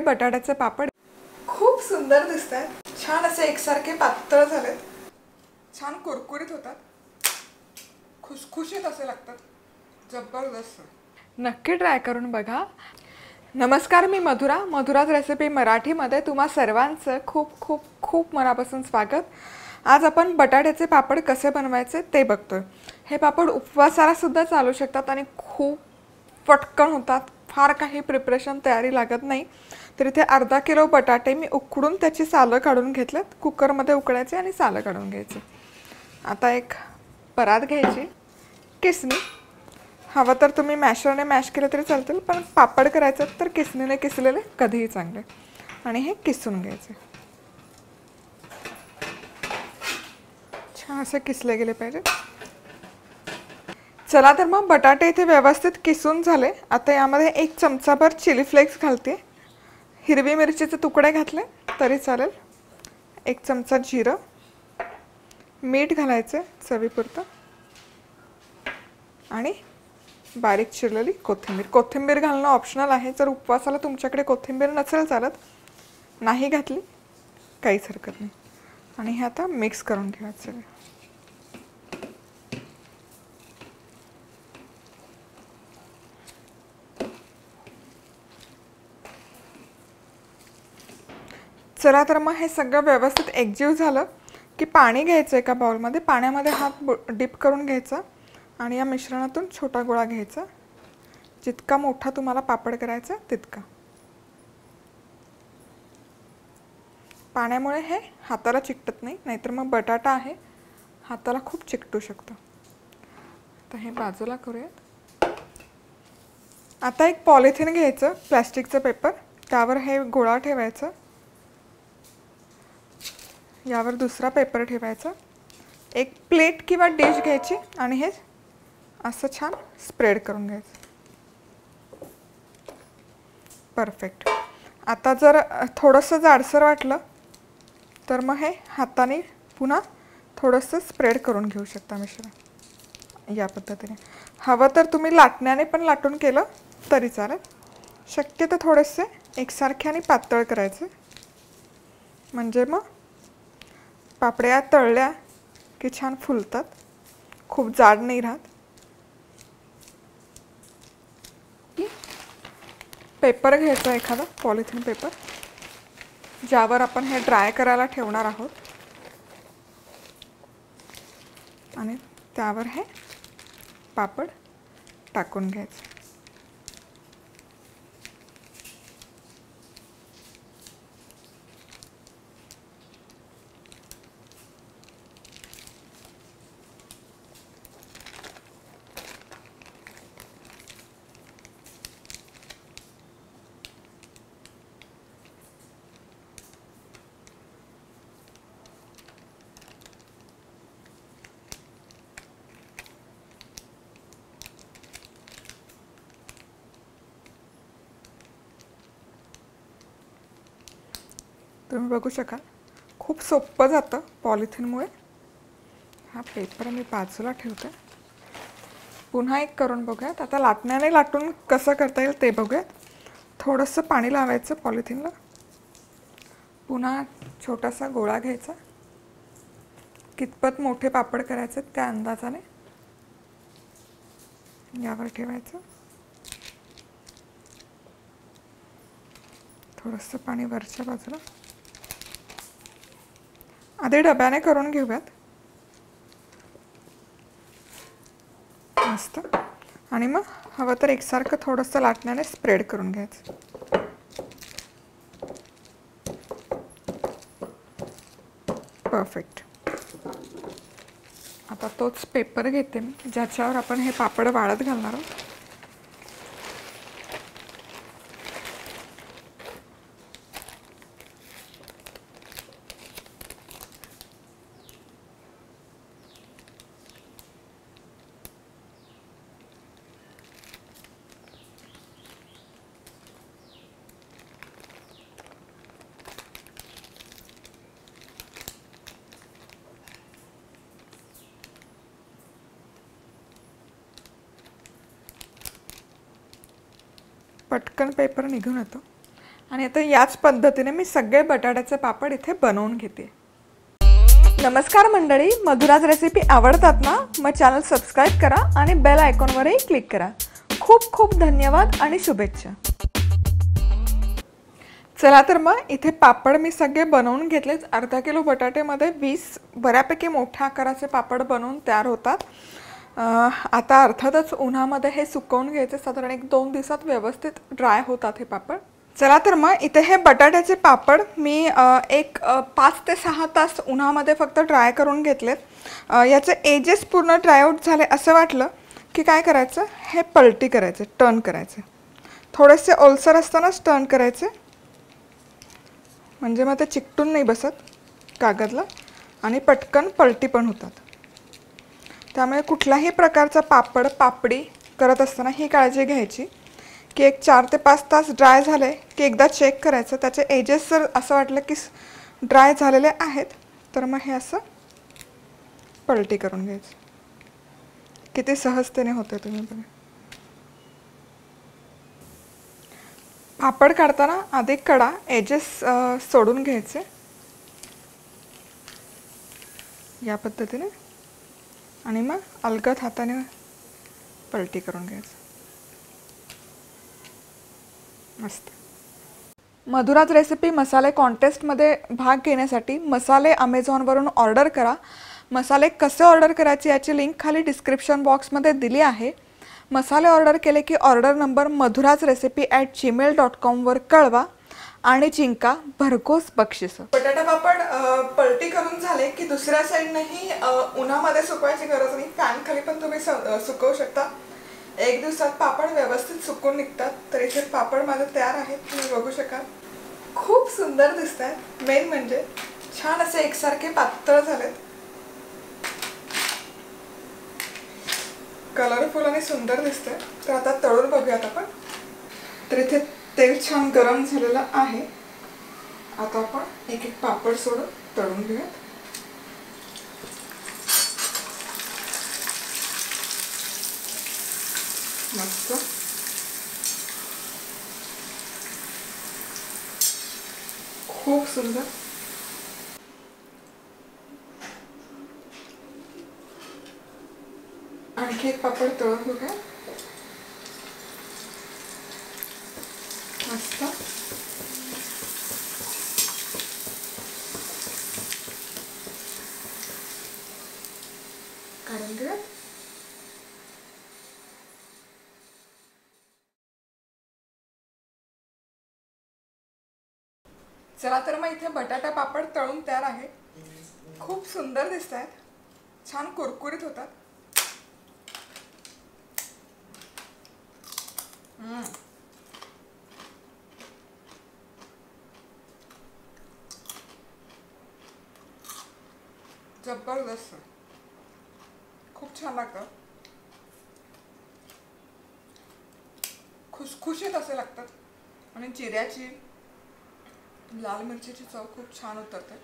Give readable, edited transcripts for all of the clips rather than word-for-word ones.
बटाट्याचे पापड खूप सुंदर दिसतात, छान असे एकसारखे पातळ झालेत, छान कुरकुरीत होतात, खुसखुशीत असे लागतात, जबरदस्त. नक्की ट्राय करून बघा. नमस्कार, मी मधुराज रेसिपी मराठीमध्ये तुम्हा सर्वांचं खूप खूप खूप मनापासून स्वागत. आज आपण बटाट्याचे पापड कसे बनवायचे ते बघतोय. हे पापड उपवासाला सुद्धा चालू शकतात आणि खूप पटकन होतात, फार काही प्रिपरेशन तयारी लागत नाही. तर इथे अर्धा किलो बटाटे मी उकडून त्याची सालं काढून घेतलेत. कुकरमध्ये उकडायचे आणि सालं काढून घ्यायचे. आता एक परात घ्यायची, किसणी, हवं तर तुम्ही मॅशरने मॅश केलं तरी चालतील, पण पापड करायचं तर किसणीने किसलेले कधीही चांगले. आणि हे किसून घ्यायचे, छान असे किसले गेले पाहिजे. चला तर मग बटाटे इथे व्यवस्थित किसून झाले. आता यामध्ये 1 चमचाभर चिली फ्लेक्स घालते. हिरवी मिरचीचे तुकडे घातले तरी चालेल. 1 चमचा जिरं, मीठ घालायचे चवीपुरतं आणि बारीक चिरलेली कोथिंबीर. कोथिंबीर घालणं ऑप्शनल आहे. जर उपवासाला तुमच्याकडे कोथिंबीर नसेल चालत, नाही घातली काहीच हरकत नाही. आणि हे आता मिक्स करून घ्यायचं. चला तर मग हे सगळं व्यवस्थित एकजीव झालं की पाणी घ्यायचं एका बाउलमध्ये. पाण्यामध्ये हात डिप करून घ्यायचा आणि या मिश्रणातून छोटा गोळा घ्यायचा. जितका मोठा तुम्हाला पापड करायचा तितका. पाण्यामुळे हे हाताला चिकटत नाही, नाहीतर मग बटाटा आहे हाताला खूप चिकटू शकतं. तर हे बाजूला करूयात. आता एक पॉलिथिन घ्यायचं, प्लास्टिकचं पेपर, त्यावर हे गोळा ठेवायचं, यावर दुसरा पेपर ठेवायचा. एक प्लेट किंवा डिश घ्यायची आणि हे असं छान स्प्रेड करून घ्यायचं. परफेक्ट. आता जर थोडंसं जाडसर वाटलं तर मग हे हाताने पुन्हा थोडंसं स्प्रेड करून घेऊ शकता मिश्रण या पद्धतीने. हवं तर तुम्ही लाटण्याने पण लाटून केलं तरी चालेल. शक्यतो थोडेसे एकसारखे आणि पातळ करायचे, म्हणजे मग पापड्या तळल्या की छान फुलतात, खूप जाड नाही राहत. पेपर घ्यायचा एखादा पॉलिथिन पेपर, ज्यावर आपण हे ड्राय करायला ठेवणार आहोत, आणि त्यावर हे पापड टाकून घ्यायचे. तुम्ही बघू शकाल खूप सोपं जातं पॉलिथिनमुळे. हा पेपर मी बाजूला ठेवते. पुन्हा एक करून बघूयात. आता लाटण्याने लाटून कसं करता येईल ते बघूयात. थोडंसं पाणी लावायचं पॉलिथिनला, पुन्हा छोटासा गोळा घ्यायचा, कितपत मोठे पापड करायचे त्या अंदाजाने यावर ठेवायचं. थोडंसं पाणी वरच्या बाजूला. आधी डब्याने करून घेऊयात मस्त. आणि मग हवं तर एकसारखं थोडंसं लाटण्याने स्प्रेड करून घ्यायचं. परफेक्ट. आता तोच पेपर घेते मी ज्याच्यावर आपण हे पापड वाळत घालणार आहोत. पटकन पेपर निघून येतो आणि आता याच पद्धतीने मी सगळे बटाट्याचे पापड इथे बनवून घेते। नमस्कार मंडळी, मधुराज रेसिपी आवडतात ना? मग चॅनल सबस्क्राइब करा आणि बेल आयकॉनवरही क्लिक करा। खूप खूप धन्यवाद आणि शुभेच्छा। चला तर मग इथे पापड मी सगळे बनवून घेतले। अर्धा किलो बटाट्यामध्ये 20 बऱ्यापैकी मोठ्या आकाराचे पापड बनवून तयार होतात। आता अर्थातच उन्हामध्ये हे सुकवून घ्यायचे, साधारण 1-2 दिवसात व्यवस्थित ड्राय होतात हे पापड। चला तर मग इथे हे बटाट्याचे पापड मी 5 ते 6 तास उन्हामध्ये फक्त ड्राय करून घेतलेत। याचे एजेस पूर्ण ड्राय आउट झाले असं वाटलं की काय करायचं, हे पलटी करायचे, टर्न करायचे। थोडेसे ओलसर असतानाच टर्न करायचे, म्हणजे मग ते चिकटून नाही बसत कागदला आणि पटकन पलटी पण होतात। त्यामुळे कुठल्याही प्रकारचा पापड पापडी करत असताना ही काळजी घ्यायची की 4 ते 5 तास ड्राय झाले की एकदा चेक करायचं। त्याचे एजेस जर असं वाटलं की ड्राय झालेले आहेत तर मग हे असं पलटी करून घ्यायचं। किती सहजतेने होते तुम्ही बघा। पापड काढताना आधी कडा एजेस सोडून घ्यायचे या पद्धतीने आणि मग अलगद हाताने पलटी करून घ्यायचं। मस्त। मधुराज रेसिपी मसाले कॉन्टेस्टमध्ये भाग घेण्यासाठी मसाले अमेझॉनवरून ऑर्डर करा। मसाले कसे ऑर्डर करायचे याची लिंक खाली डिस्क्रिप्शन बॉक्समध्ये दिली आहे। मसाले ऑर्डर केले की ऑर्डर नंबर madhurajrecipe@gmail.com वर कळवा आणि जिंका भरघोस बक्षीस। बटाटा पापड पलटी करून झाले की दुसऱ्या साईडनेही उन्हामध्ये सुकवायची गरज नाही, फॅन खाली पण तुम्ही सुकवू शकता। 1 दिवसात पापड व्यवस्थित सुकून निघतात। तर इथे पापड माझे तयार आहेत, तुम्ही बघू शकाल। खूप सुंदर दिसतात। मेन म्हणजे छान असे एकसारखे पातळ झालेत, कलरफुल आणि सुंदर दिसतंय। तर आता तळून बघूयात आपण। तर इथे तेल छान गरम झालेलं आहे। आता आपण एक एक पापड सोडून तळून घेऊयात। मस्त। खूप सुंदर। आणखी एक पापड तळून बघूया। मस्त। काढून घेऊयात। चला तर मग इथे बटाटा पापड तळून तयार आहे। खूप सुंदर दिसतात, छान कुरकुरीत होतात। जबरदस्त, खूप छान लागतं। खुसखुशीत असे लागतात आणि जिऱ्याची लाल मिरचीची चव खूप छान उतरते।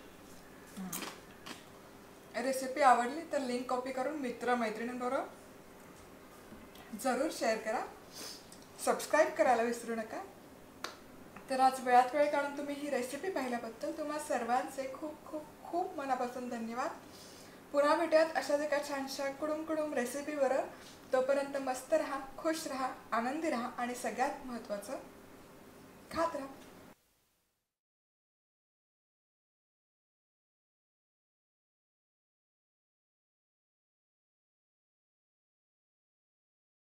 रेसिपी आवडली तर लिंक कॉपी करून मित्र मैत्रिणींबरोबर जरूर शेअर करा। सबस्क्राइब करायला विसरू नका। तर आज वेळात वेळ काढून तुम्ही ही रेसिपी पाहिल्याबद्दल तुम्हा सर्वांचे खूप खूप खूप मनापासून धन्यवाद। पुन्हा भेटूयात अशाच एका छानशा कुडुम रेसिपीवर। तोपर्यंत मस्त रहा, खुश रहा, आनंदी रहा आणि सगळ्यात महत्त्वाचं खात रहा।